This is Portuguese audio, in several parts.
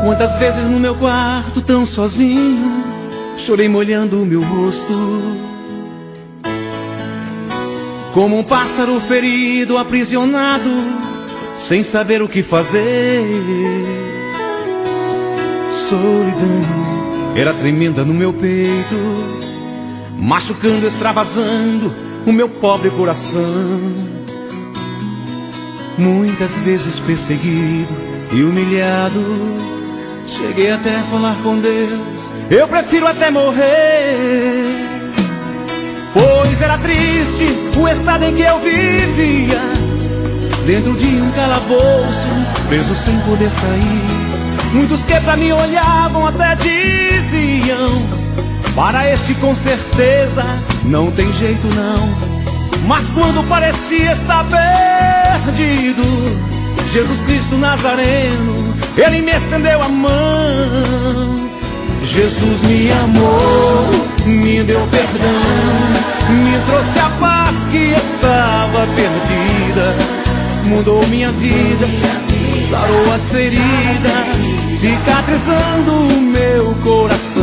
Quantas vezes no meu quarto, tão sozinho, chorei molhando o meu rosto, como um pássaro ferido, aprisionado, sem saber o que fazer. Solidão era tremenda no meu peito, machucando, extravasando o meu pobre coração. Muitas vezes perseguido e humilhado, cheguei até a falar com Deus: eu prefiro até morrer. Pois era triste o estado em que eu vivia, dentro de um calabouço, preso sem poder sair. Muitos que pra mim olhavam até diziam: para este com certeza não tem jeito não. Mas quando parecia estar perdido, Jesus Cristo Nazareno, Ele me estendeu a mão. Jesus me amou, me deu perdão, me trouxe a paz que estava perdida, mudou minha vida, sarou as feridas, cicatrizando o meu coração.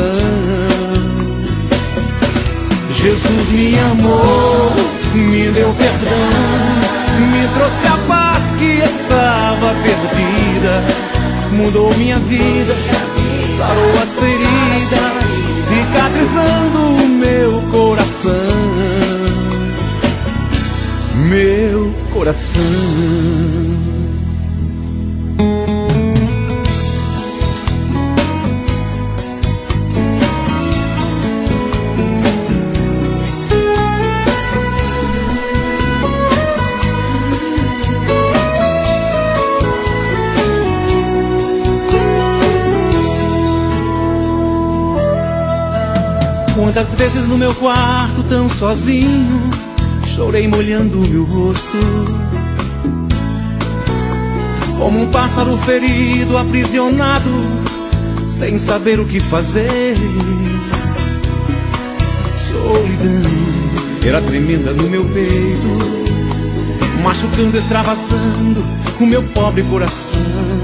Jesus me amou, me deu perdão, me trouxe a paz que estava perdida, mudou minha vida, sarou as feridas, cicatrizando o meu coração. Meu coração. Quantas vezes no meu quarto, tão sozinho, chorei molhando o meu rosto, como um pássaro ferido, aprisionado, sem saber o que fazer. Solidão era tremenda no meu peito, machucando, extravasando o meu pobre coração.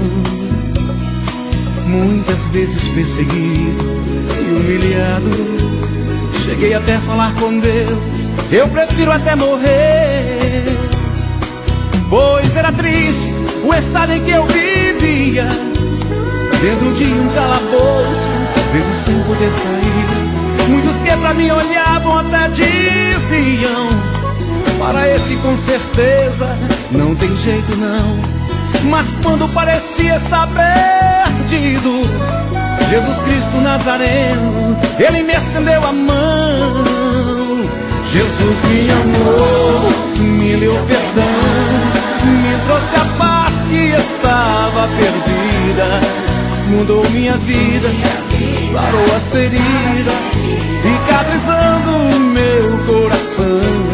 Muitas vezes perseguido e humilhado, cheguei até a falar com Deus: eu prefiro até morrer. Pois era triste o estado em que eu vivia, dentro de um calabouço, preso sem poder sair. Muitos que pra mim olhavam até diziam: para esse com certeza não tem jeito não. Mas quando parecia estar perdido, Jesus Cristo Nazareno, Ele me estendeu a mão. Jesus me amou, me deu perdão, me trouxe a paz que estava perdida, mudou minha vida, sarou as feridas, cicatrizando o meu coração.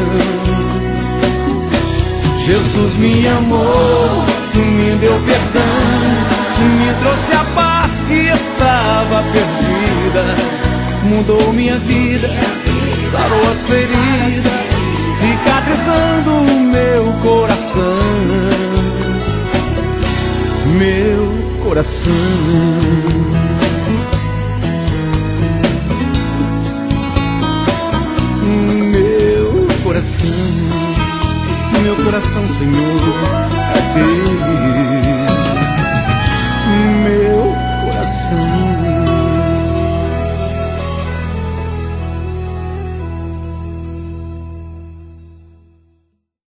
Jesus me amou, me deu perdão, me trouxe a paz que estava perdida, mudou minha vida, sarou as feridas, cicatrizando o meu coração. Meu coração. Meu coração. Meu coração, Senhor, é teu. Meu coração.